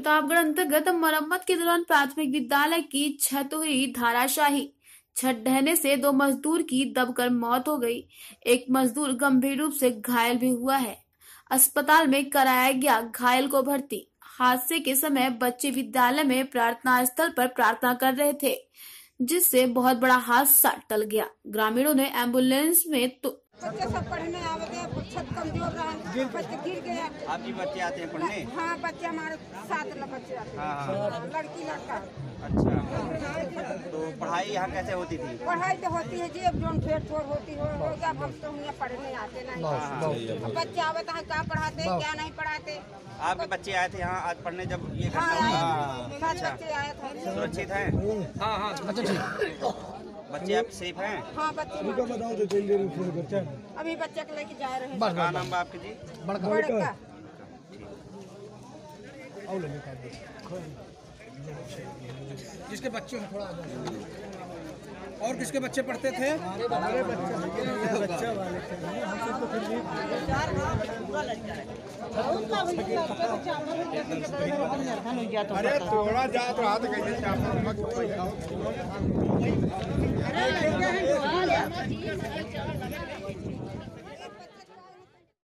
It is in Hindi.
प्रतापगढ़ अंतर्गत मरम्मत के दौरान प्राथमिक विद्यालय की छत हुई धाराशाही। छत ढहने से 2 मजदूर की दबकर मौत हो गई। एक मजदूर गंभीर रूप से घायल भी हुआ है। अस्पताल में कराया गया घायल को भर्ती। हादसे के समय बच्चे विद्यालय में प्रार्थना स्थल पर प्रार्थना कर रहे थे, जिससे बहुत बड़ा हादसा टल गया। ग्रामीणों ने एम्बुलेंस में बच्चे सब पढ़ने आते हैं, छत कमजोर रहा, बच्चे गिर गया। आपके बच्चे आते हैं पढ़ने? हाँ, बच्चे हमारे 7 बच्चे आते हैं। हाँ। लड़की लड़का। अच्छा, तो पढ़ाई यहाँ कैसे होती थी? पढ़ाई तो होती है जी, अब जो फेर छोड़ होती होगा। हम तो यहाँ पढ़ने आते नहीं। बच्चे आवे तो क्या पढ़ाते क्या नहीं पढ़ाते। आपके बच्चे आए थे यहाँ आज पढ़ने जब ये घटना हुई? बच्चे आए थे। सुरक्षित हैं? हाँ हाँ, अच्छा ठीक। बच्चे आप सेफ हैं? हाँ, बच्चे अभी बच्चे को लेके जा रहे हैं। क्या नाम है आपके जी? बड़का। जिसके बच्चे थोड़ा और किसके बच्चे पढ़ते थे? हमारे बच्चा वाले अरे थोड़ा जा तो हाथ कैसे